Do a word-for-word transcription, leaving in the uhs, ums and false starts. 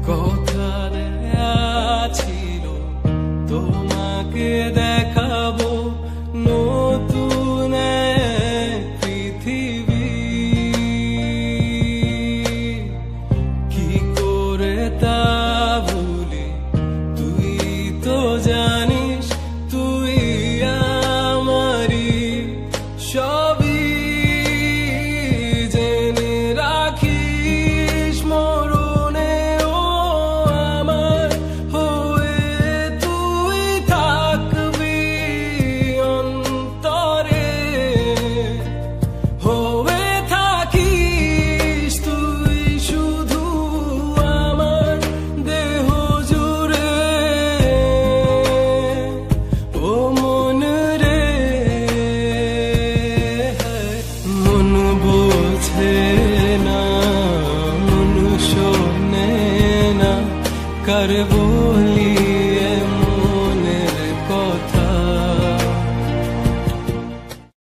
কথা দেয়া ছিল তোমাকে দেখাবো নতুন এক পৃথিবী, কি করে তা ভুলি তুই তো জানিস তুই আমারই সবই। জেনে রাখিস মরণেও আমার হয়ে তুই থাকবি অন্তরে, হয়ে থাকিস তুই শুধু আমার দেহ জুড়ে। ও মন রে, মন বোঝে না, মন শোনে না, কার বলি